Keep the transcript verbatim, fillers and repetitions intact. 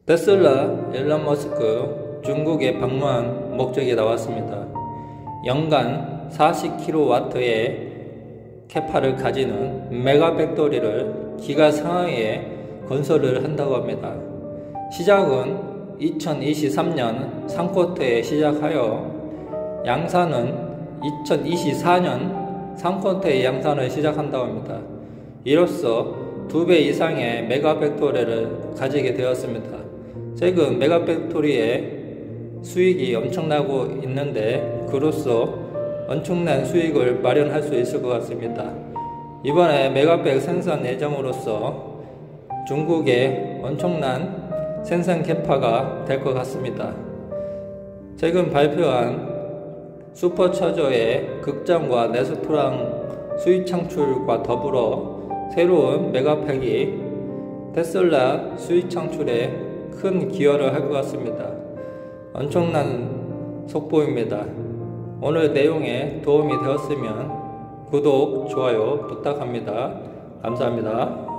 테슬라 일론 머스크 중국에 방문한 목적이 나왔습니다. 연간 사십 킬로와트의 캐파를 가지는 메가팩토리를 기가 상하이에 건설을 한다고 합니다. 시작은 이천이십삼 년 삼 쿼터에 시작하여 양산은 이천이십사 년 삼 쿼터에 양산을 시작한다고 합니다. 이로써 두 배 이상의 메가팩토리를 가지게 되었습니다. 최근 메가팩토리의 수익이 엄청나고 있는데 그로써 엄청난 수익을 마련할 수 있을 것 같습니다. 이번에 메가팩 생산 예정으로서 중국의 엄청난 생산 캐파가 될 것 같습니다. 최근 발표한 슈퍼차저의 극장과 레스토랑 수익 창출과 더불어 새로운 메가팩이 테슬라 수익 창출에 큰 기여를 할 것 같습니다. 엄청난 속보입니다. 오늘 내용에 도움이 되었으면 구독, 좋아요 부탁합니다. 감사합니다.